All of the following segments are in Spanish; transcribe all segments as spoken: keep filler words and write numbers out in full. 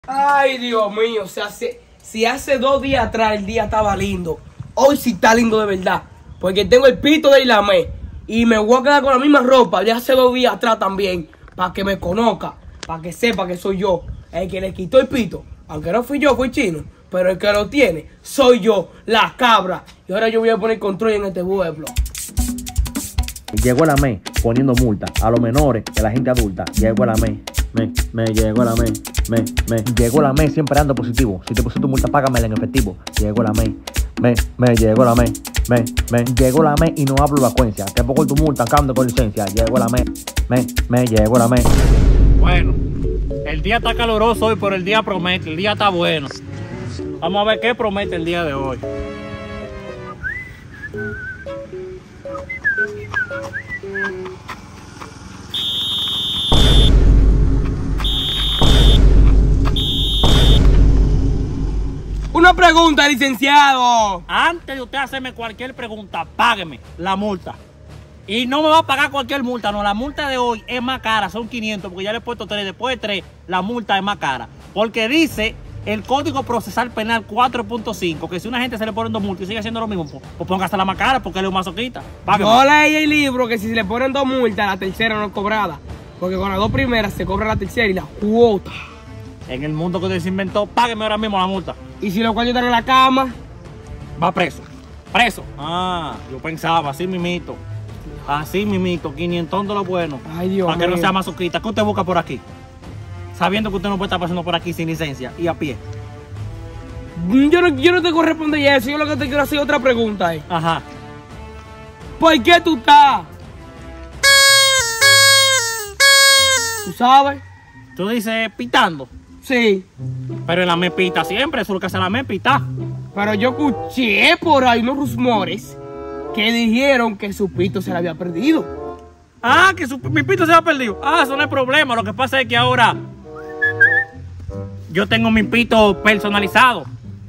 Ay, Dios mío, o sea, si, si hace dos días atrás el día estaba lindo, hoy sí está lindo de verdad. Porque tengo el pito de Ilamé y me voy a quedar con la misma ropa de hace dos días atrás también, para que me conozca, para que sepa que soy yo el que le quitó el pito. Aunque no fui yo, fui Chino, pero el que lo tiene soy yo, la cabra. Y ahora yo voy a poner control en este pueblo. Llegó la M E poniendo multa a los menores y a la gente adulta. Llegó la M E. Me, me, llegó la M E. Me, me, llegó la M E siempre dando positivo. Si te pusiste tu multa, págamela en efectivo. Llegó la M E. Me, me, llegó la M E. Me, me, llegó la M E y no hablo vacuencia. Te pongo tu multa, cambio con licencia. Llegó la M E. Me, me, llegó la M E. Bueno, el día está caluroso hoy, pero el día promete, el día está bueno. Vamos a ver qué promete el día de hoy. Una pregunta, licenciado. Antes de usted hacerme cualquier pregunta, págueme la multa. Y no me va a pagar cualquier multa, no. La multa de hoy es más cara, son quinientos, porque ya le he puesto tres. Después de tres, la multa es más cara. Porque dice el Código Procesal Penal cuatro punto cinco que si una gente se le ponen dos multas y sigue haciendo lo mismo, pues, pues póngase la más cara porque él es un masoquista. Págueme. Yo leí el libro que si se le ponen dos multas, la tercera no es cobrada. Porque con las dos primeras se cobra la tercera y la cuota. En el mundo que usted se inventó, págueme ahora mismo la multa. Y si los cuatro están en la cama, va preso. Preso. Ah, yo pensaba, así mimito. Así mimito, quinientos de lo bueno. Ay, Dios Para que mío. no sea masoquista. ¿Qué usted busca por aquí? Sabiendo que usted no puede estar pasando por aquí sin licencia y a pie. Yo no, yo no te corresponde eso. Yo lo que te quiero hacer es otra pregunta. Eh. Ajá. ¿Por qué tú estás? ¿Tú sabes? Tú dices pitando. Sí. Pero en la me pita siempre, eso es lo que hace la me pita. Pero yo escuché por ahí unos rumores que dijeron que su pito se le había perdido. Ah, que su, mi pito se ha perdido. Ah, eso no es problema. Lo que pasa es que ahora yo tengo mi pito personalizado.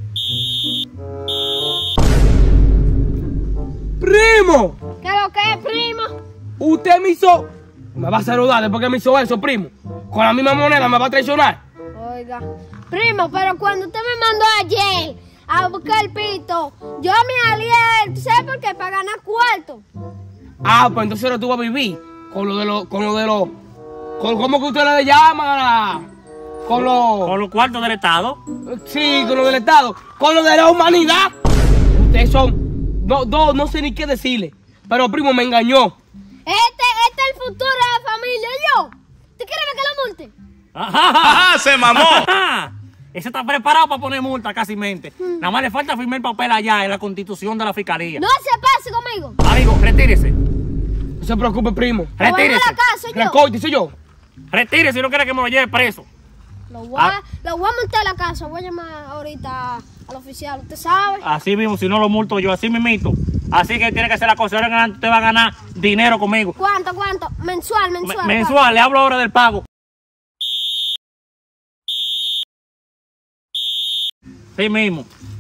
¡Primo! ¿Qué es lo que es, primo? Usted me hizo... Me va a saludar después que me hizo eso, primo. Con la misma moneda me va a traicionar. Oiga, primo, pero cuando usted me mandó ayer a buscar el pito, yo me alié, ¿tú sabes por qué? Para ganar cuarto. Ah, pues entonces ahora tú vas a vivir con lo de los... Con lo de los... Con, ¿Cómo que usted le llama? Con los... Con los cuartos del Estado. Sí, con lo del Estado. Con lo de la humanidad. Ustedes son... No, no, no sé ni qué decirle. Pero primo me engañó. Este, este es el futuro de la familia, yo. ¿Tú quieres ver que lo multe? ¡Ajá! ¡Ajá! ¡Se mamó! Ajá. Ese está preparado para poner multa casi mente. Hmm. Nada más le falta firmar el papel allá en la constitución de la fiscalía. No se pase conmigo. Amigo, retírese. No se preocupe, primo. Lo voy a Retírese. la casa, yo. Recorte, soy yo. Retírese si no quiere que me lo lleve preso. Lo voy, a, lo voy a montar a la casa. Voy a llamar ahorita al oficial. ¿Usted sabe? Así mismo, si no lo multo yo, así mismito. Así que tiene que hacer la cosa. Ahora en adelante usted va a ganar dinero conmigo. ¿Cuánto, cuánto? Mensual, Me- mensual. mensual, le hablo ahora del pago. Sí mismo.